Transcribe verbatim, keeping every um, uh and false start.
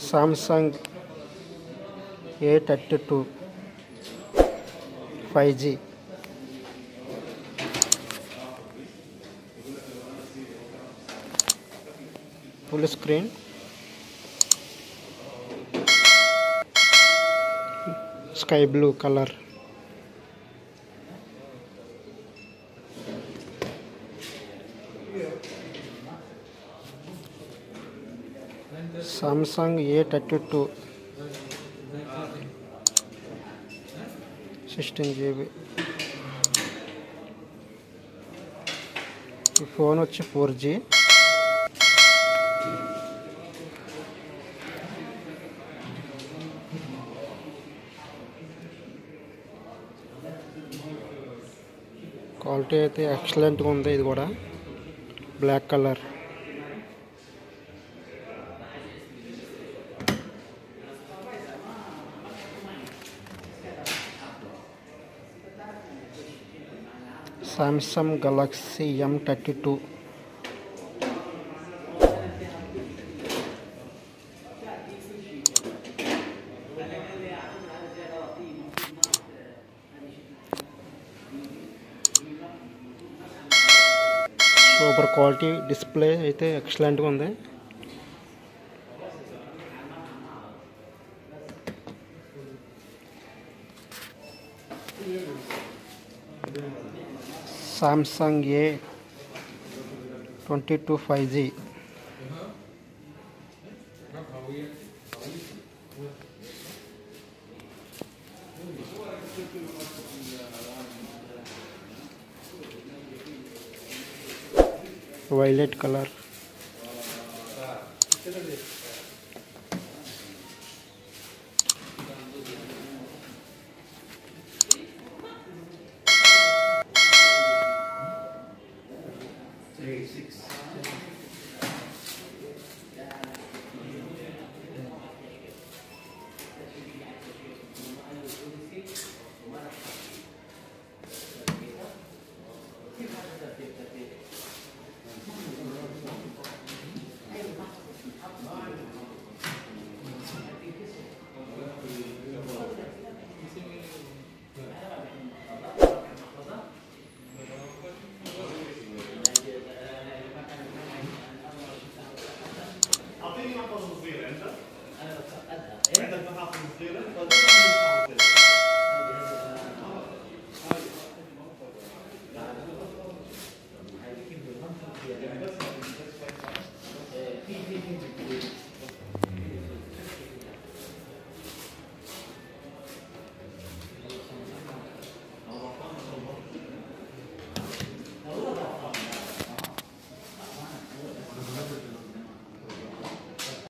Samsung A thirty-two five G. Full screen, sky blue color. Samsung A thirty-two sixteen G B. ఈ phone వచ్చి four G. Quality అయితే ఎక్సలెంట్గా ఉంది. ఇది కూడా black colour. Samsung Galaxy M thirty-two. Super quality, display అయితే ఎక్సలెంట్గా ఉంది. Samsung A twenty-two five G. Violet color. Six.